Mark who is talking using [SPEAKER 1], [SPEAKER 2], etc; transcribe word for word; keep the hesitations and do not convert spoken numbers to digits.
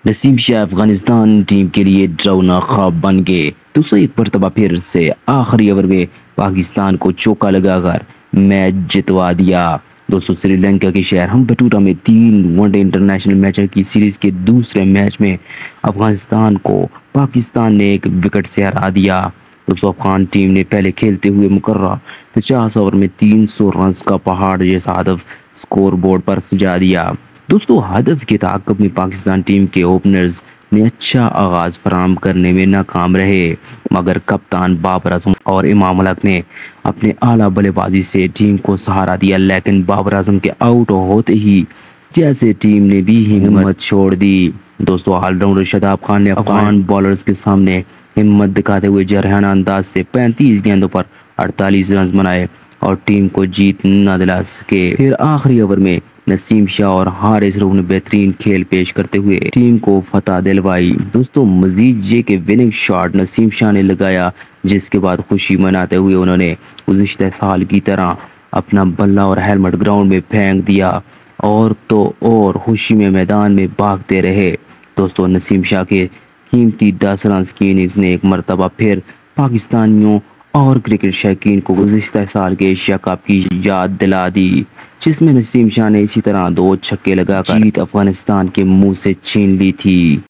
[SPEAKER 1] Naseem Shah Afghanistan team के लिए डरावना ख्वाब बन गए। दोस्तों एक मरतबा फिर से आखिरी ओवर में पाकिस्तान को चौका लगाकर मैच जितवा दिया। दोस्तों श्रीलंका के शहर हम्बनटोटा में तीन वनडे इंटरनेशनल मैचों की सीरीज के दूसरे मैच में अफगानिस्तान को पाकिस्तान ने एक विकेट से हरा दिया। दोस्तों अफगान टीम ने पहले खेलते हुए मुकर्रा पचास ओवर में तीन सौ रन का पहाड़ जैसा हदफ स्कोर बोर्ड पर सजा दिया। दोस्तों हदफ के ताक़ब में पाकिस्तान टीम के ओपनर्स ने अच्छा आगाज फराम करने में नाकाम रहे, मगर कप्तान बाबर आजम और इमाम उल हक ने अपने आला बल्लेबाजी से टीम को सहारा दिया। लेकिन बाबर आजम के आउट होते ही जैसे टीम ने भी हिम्मत छोड़ दी। दोस्तों ऑलराउंडर शादाब खान ने अफगान बॉलर्स के सामने हिम्मत दिखाते हुए जरहाना अंदाज से पैंतीस गेंदों पर अड़तालीस रन बनाए और टीम को जीत न दिला सके। फिर आखिरी ओवर में नसीम शाह और हारिस रऊफ ने बेहतरीन खेल पेश करते हुए टीम को फतह दिलवाई। दोस्तों मजीद ये के विनिंग शॉट नसीम शाह ने लगाया, जिसके बाद खुशी मनाते हुए उन्होंने गुज़िश्ता साल की तरह अपना बल्ला और हेलमेट ग्राउंड में फेंक दिया और तो और खुशी में मैदान में भागते रहे। दोस्तों नसीम शाह के कीमती दस रन की इनिंग्स ने एक मरतबा फिर पाकिस्तानियों और क्रिकेट शौकीन को गुज़िश्ता साल के एशिया कप की याद दिला दी, जिसमें नसीम शाह ने इसी तरह दो छक्के लगाकर जीत अफगानिस्तान के मुंह से छीन ली थी।